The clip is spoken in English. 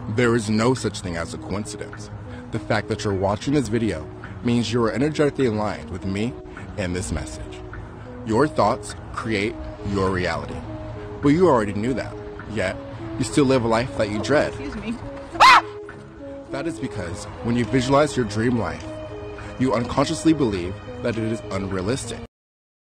There is no such thing as a coincidence. The fact that you're watching this video means you are energetically aligned with me and this message. Your thoughts create your reality. But you already knew that, yet you still live a life that you dread. Excuse me. That is because when you visualize your dream life, you unconsciously believe that it is unrealistic.